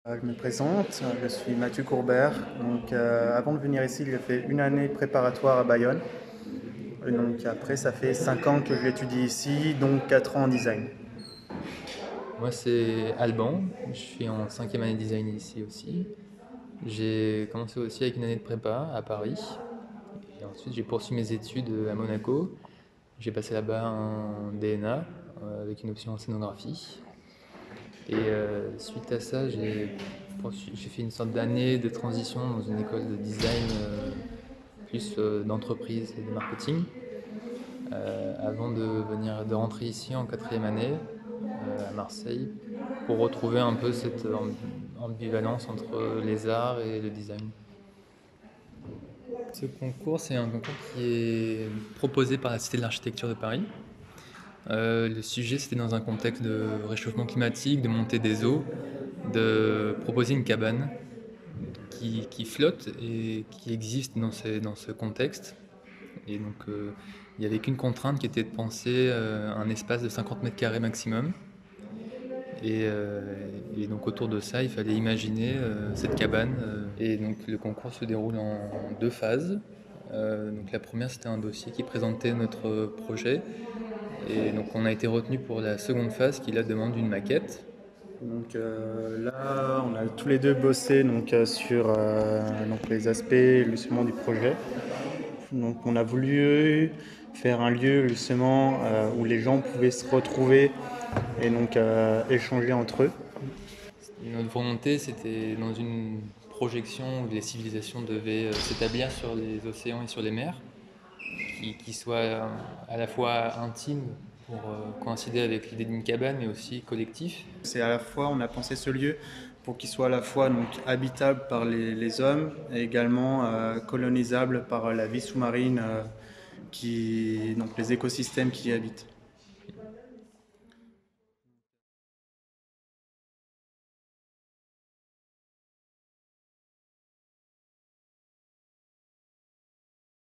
Je me présente, je suis Mathieu Courbert. Avant de venir ici, j'ai fait une année préparatoire à Bayonne. Et donc, après, ça fait 5 ans que j'étudie ici, donc 4 ans en design. Moi, c'est Alban. Je suis en cinquième année de design ici aussi. J'ai commencé aussi avec une année de prépa à Paris. Et ensuite, j'ai poursuivi mes études à Monaco. J'ai passé là-bas un DNA avec une option en scénographie. Et suite à ça, j'ai fait une sorte d'année de transition dans une école de design plus d'entreprise et de marketing. Avant de rentrer ici en quatrième année à Marseille pour retrouver un peu cette ambivalence entre les arts et le design. Ce concours, c'est un concours qui est proposé par la Cité de l'Architecture de Paris. Le sujet, c'était dans un contexte de réchauffement climatique, de montée des eaux, de proposer une cabane qui flotte et qui existe dans ce contexte. Et donc, il n'y avait qu'une contrainte qui était de penser un espace de 50 mètres carrés maximum. Et donc autour de ça, il fallait imaginer cette cabane. Et donc le concours se déroule en deux phases. Donc la première, c'était un dossier qui présentait notre projet. Et donc on a été retenu pour la seconde phase qui la demande d'une maquette. Là, on a tous les deux bossé sur les aspects justement du projet. Donc, on a voulu faire un lieu justement où les gens pouvaient se retrouver et échanger entre eux. Notre volonté, c'était dans une projection où les civilisations devaient s'établir sur les océans et sur les mers, qui soit à la fois intime pour coïncider avec l'idée d'une cabane, mais aussi collectif. C'est à la fois, on a pensé ce lieu pour qu'il soit à la fois habitable par les hommes et également colonisable par la vie sous-marine, les écosystèmes qui y habitent.